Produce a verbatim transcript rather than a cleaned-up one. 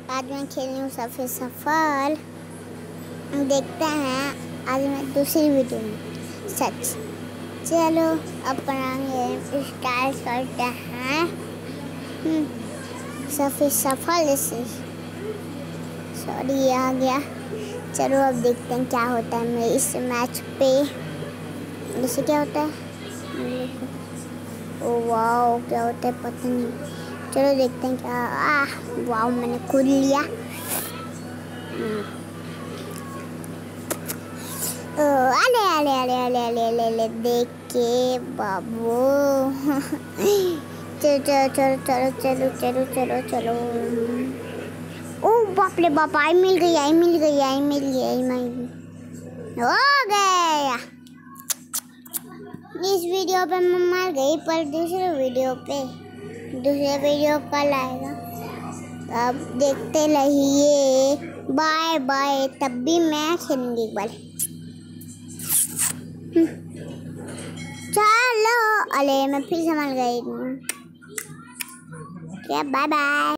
आज मैं खेल रही हूँ सफ़ेद सफल। देखते हैं आज मैं दूसरी वीडियो में सच। चलो अब बनाएंगे स्टार्ट करते हैं सफ़ेद सफल। इसे सॉरी ये आ गया। चलो अब देखते हैं क्या होता है मैं इस मैच पे। जैसे क्या होता है, ओ वाओ क्या होता है पता नहीं। चलो देखते हैं क्या। आह वाओ मैंने खुद लिया। ओ अले अले अले अले अले अले अले देख के बाबू। चलो चलो चलो चलो चलो चलो चलो। ओ बाप रे बाप, आई मिल गई आई मिल गई आई मिल गई आई मिल गई। हो गया। इस वीडियो पे मैं मर गई, पर दूसरे वीडियो पे दूसरे वीडियो कल आएगा। अब देखते रहिए। Bye bye. तब भी मैं खेलूंगी एक बार। चलो अरे मैं फिर संभल गई। क्या बाय बाय।